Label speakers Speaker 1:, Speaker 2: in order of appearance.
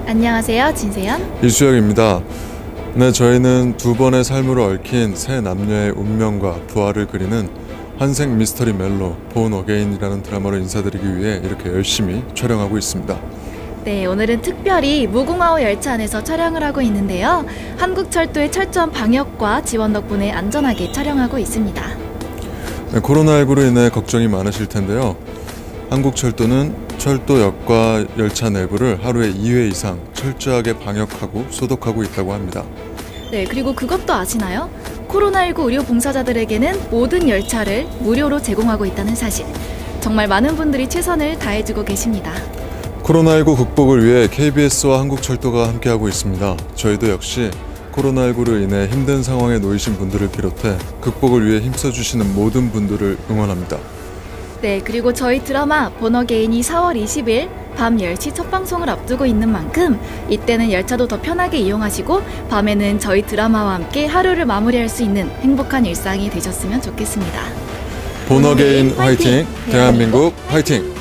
Speaker 1: 안녕하세요, 진세연,
Speaker 2: 이수혁입니다. 네, 저희는 두 번의 삶으로 얽힌 세 남녀의 운명과 부활을 그리는 환생 미스터리 멜로 본 어게인이라는 드라마로 인사드리기 위해 이렇게 열심히 촬영하고 있습니다.
Speaker 1: 네, 오늘은 특별히 무궁화호 열차 안에서 촬영을 하고 있는데요. 한국철도의 철저한 방역과 지원 덕분에 안전하게 촬영하고 있습니다.
Speaker 2: 네, 코로나19로 인해 걱정이 많으실 텐데요. 한국철도는 철도역과 열차 내부를 하루에 2회 이상 철저하게 방역하고 소독하고 있다고 합니다.
Speaker 1: 네, 그리고 그것도 아시나요? 코로나19 의료 봉사자들에게는 모든 열차를 무료로 제공하고 있다는 사실. 정말 많은 분들이 최선을 다해주고 계십니다.
Speaker 2: 코로나19 극복을 위해 KBS와 한국철도가 함께하고 있습니다. 저희도 역시 코로나19로 인해 힘든 상황에 놓이신 분들을 비롯해 극복을 위해 힘써주시는 모든 분들을 응원합니다.
Speaker 1: 네, 그리고 저희 드라마 본 어게인이 4월 20일 밤 10시 첫 방송을 앞두고 있는 만큼 이때는 열차도 더 편하게 이용하시고 밤에는 저희 드라마와 함께 하루를 마무리할 수 있는 행복한 일상이 되셨으면 좋겠습니다.
Speaker 2: 본 어게인 화이팅! 대한민국 화이팅!